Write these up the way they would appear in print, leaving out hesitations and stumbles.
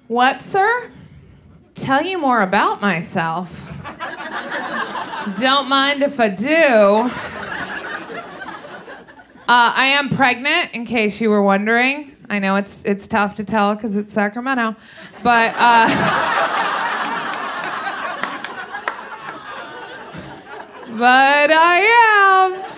What, sir? Tell you more about myself. Don't mind if I do. I am pregnant, in case you were wondering. I know it's tough to tell because it's Sacramento, but but I am.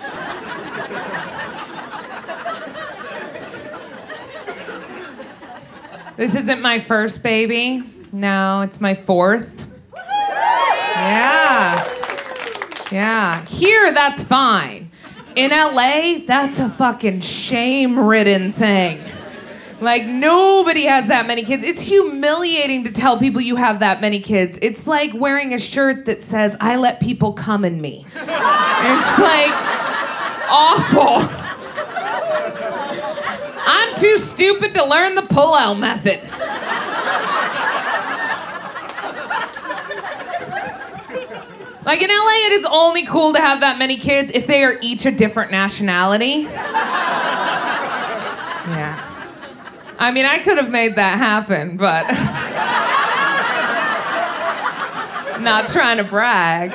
This isn't my first baby. No, it's my fourth. Yeah. Here, that's fine. In LA, that's a fucking shame-ridden thing. Like, nobody has that many kids. It's humiliating to tell people you have that many kids. It's like wearing a shirt that says, I let people come in me. It's like awful. I'm too stupid to learn the pull-out method. Like, in LA, it is only cool to have that many kids if they are each a different nationality. Yeah. I mean, I could have made that happen, but... Not trying to brag.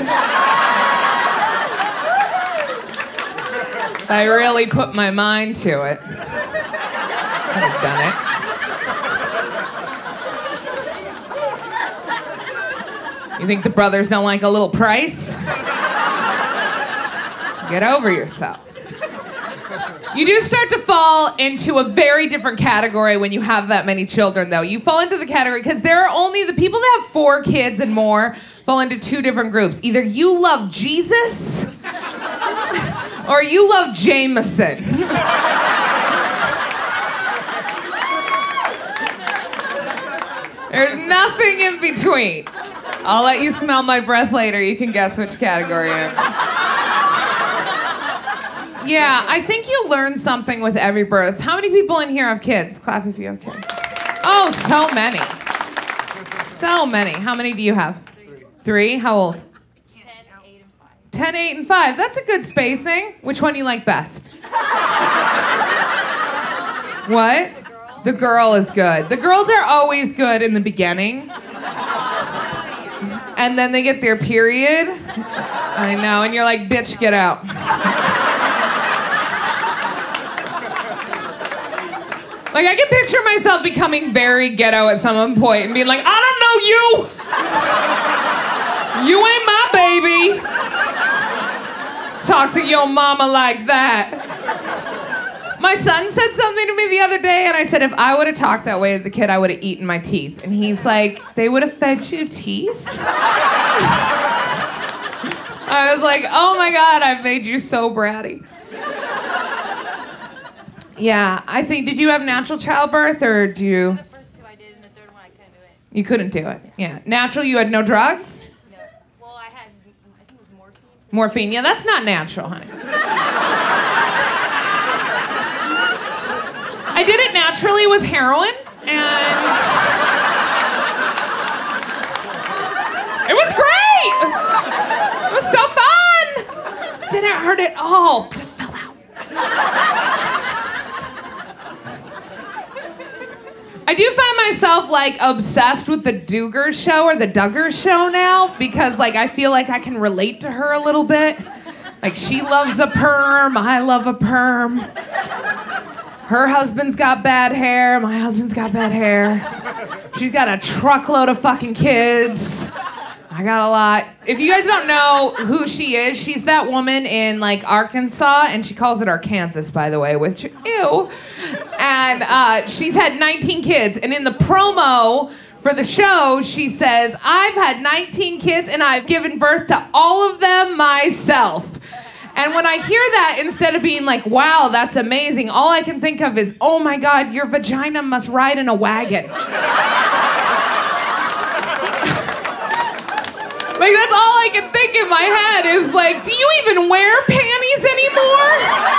I really put my mind to it. Could have done it. You think the brothers don't like a little Pryce? Get over yourselves. You do start to fall into a very different category when you have that many children, though. You fall into the category because there are only the people that have 4 kids and more fall into 2 different groups. Either you love Jesus or you love Jameson. There's nothing in between. I'll let you smell my breath later. You can guess which category I'm in. Yeah, I think you learn something with every birth. How many people in here have kids? Clap if you have kids. Oh, so many. So many. How many do you have? 3? How old? 10, 8, and 5. 10, 8, and 5. That's a good spacing. Which one do you like best? What? The girl is good. The girls are always good in the beginning. And then they get their period. I know, and you're like, bitch, get out. Like, I can picture myself becoming very ghetto at some point and being like, I don't know you. You ain't my baby. Talk to your mama like that. My son said something to me the other day, and I said, if I would have talked that way as a kid, I would have eaten my teeth. And he's like, they would have fed you teeth? I was like, oh my God, I've made you so bratty. Yeah, I think, did you have natural childbirth, or do you? The first 2 I did, and the third one I couldn't do it. You couldn't do it, yeah. Natural, you had no drugs? No. Well, I think it was morphine. Morphine, yeah, that's not natural, honey. I did it naturally with heroin, and it was great! It was so fun! Didn't hurt at all, just fell out. I do find myself, like, obsessed with the Duggar show or the Duggar show now, because, like, I feel like I can relate to her a little bit. Like, she loves a perm, I love a perm. Her husband's got bad hair, my husband's got bad hair. She's got a truckload of fucking kids. I got a lot. If you guys don't know who she is, she's that woman in, like, Arkansas, and she calls it Arkansas, by the way, which, ew. And she's had 19 kids, and in the promo for the show, she says, I've had 19 kids, and I've given birth to all of them myself. And when I hear that, instead of being like, wow, that's amazing, all I can think of is, oh my God, your vagina must ride in a wagon. Like, that's all I can think in my head is like, do you even wear panties anymore?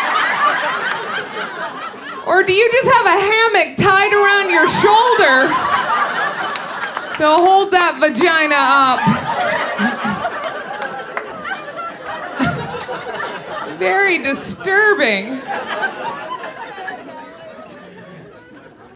Or do you just have a hammock tied around your shoulder to hold that vagina up? Very disturbing.